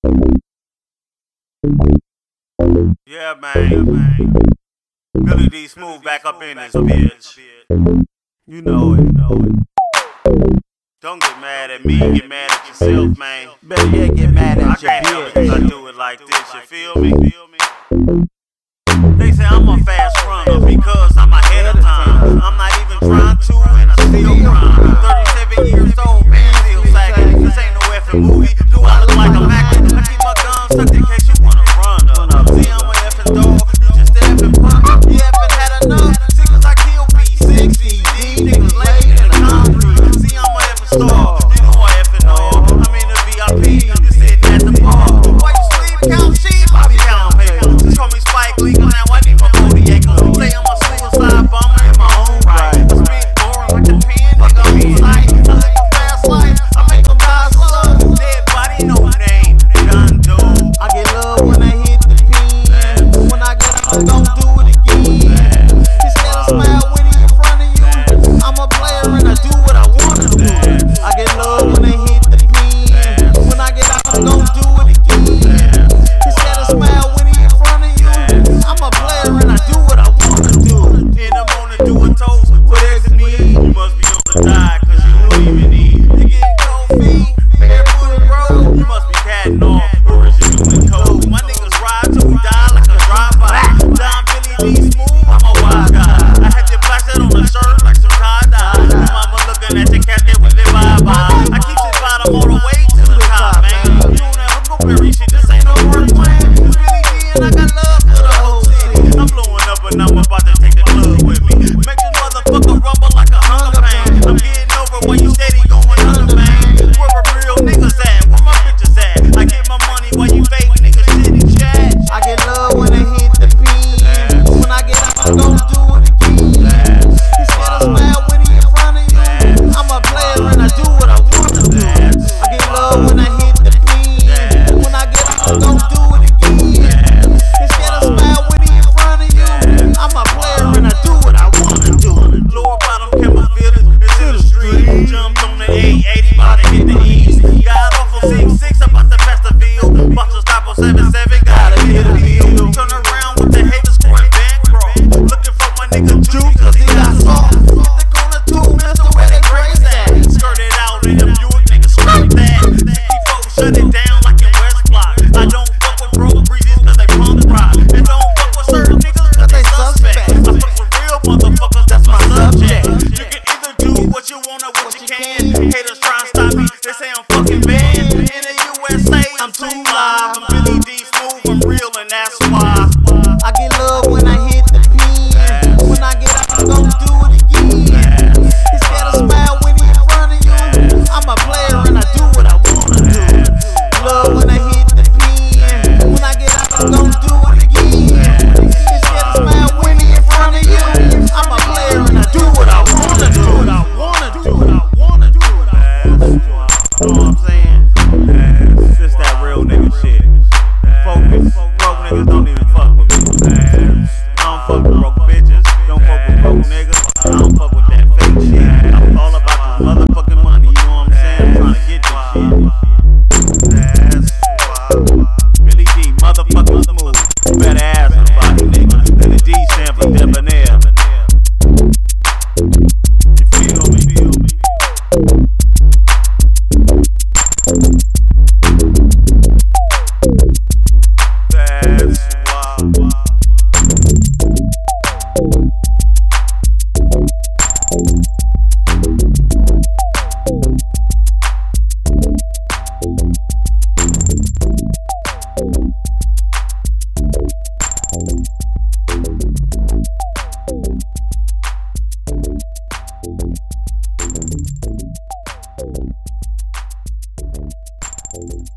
Yeah, man. Billy D Smooth back up in this bitch. You know it. Don't get mad at me, get mad at yourself, man. Better yet, get mad at your I can't bitch. help it 'cause I do it like this, you feel me? They say I'm a fast runner because I'm ahead of time. I'm not even trying to, and I still rhyme. 37 years old, man, still sagging. This ain't no effing movie. Do I look like I'm acting? I keep my guns tucked in case you wanna run up. See, I'm a effing dog, you just a effing punk. You effing had enough, see, 'cause I kill B6, D, niggas laid in the concrete. See, I'm a effing star, you know I effing know. I'm in the VIP, I'm just sitting at the bar. While you sleep, count sheep, I be counting paper. Just call me Spike Lee, 'cause now I need my 40 acres. Say I'm a suicide bomber in my own right. I spit boring like a pen, nigga, on sight. I live a fast life, I make them die slow. Dead body, no name, done do. I get love when I hit the pen. When I get out, I'm gon' do it again. Just gotta smile when he in front of you. I'm a player and I do what I wanna do. I get love when I hit the pen. When I get out, I'm gon' do it again. Just gotta smile when he in front of you. I'm a player and I do what I wanna do. In the morning, doing toast, what is me? You must be on the die, 'cause you don't even eat. You getting cold feet, barefoot bro. You must be catting off, or is you doing cold? My niggas ride till we die like a drive-by. Don Billy D Smooth, I'm a wild guy. I had your plastic on the shirt like some tie-dye. Your mama looking at your casket with their bye-bye. I keep this bottom all the way to the top, man. You don't have Huckleberry shit, this ain't no word plan. It's Billy D and I got love for the whole city. I'm blowing up and I'm about to take the club with me. Make this motherfucker rumble like a hunger pain. I'm getting over when you steady going under, man. Where a real niggas at? Where my bitches at? I get my money while you fake niggas shitty chat. I get love when I hit the pen. When I get out, I'm gon' do it again. Just gotta smile when he in front of you. I'm a player and I do what I wanna do. I get love when I hit the pen. When I get out, I'm gon' do it again. Just gotta smile when he in front of you. I'm a player and I do what I wanna do. Lower bottom camel village into the street. Jumped on the 880, about to hit the east. Got off on 66, about to pass the field. About to stop on 77, gotta hit the deal. Turn around with the haters scoring bankroll. Looking for my nigga Juice, 'cause he got soft. Hit the corner too, Mr. Where they crazy at. Skirt it out in the Buick, nigga, scrape that. 64, shut it down like in West Block. I don't fuck with broke breezes 'cause they punk rock. And don't fuck with certain niggas 'cause they suspect. I fuck with real motherfuckers, that's my subject. You can either do what you want or what you can. Haters try and stop me, they say I'm fucking banned. In the USA, I'm too live. I'm Billy D Smooth, I'm real, and that's why. I get love when I hit the pen. When I get out, I'm gon' do it again. Just gotta smile when he in front of you. I'm a player and I do what I wanna do. Love when I hit the pen. When I get out, I'm gon' do it again. Just gotta smile when he in front of you. I'm a player and I do what I wanna do. What I wanna do, what I wanna do, what I wanna do. You know what I'm saying? It's just that real nigga shit. Focus. Broke niggas don't even fuck with me. I don't fuck with broke bitches. Don't fuck with broke niggas. I don't fuck with that fake shit. I'm all about this motherfucking money. You know what I'm saying? I'm trying to get this shit. That's why. Billy D, motherfucking Smooth. You better ask somebody, nigga. And the D stand for debonair. You feel me? That's why. Thank you.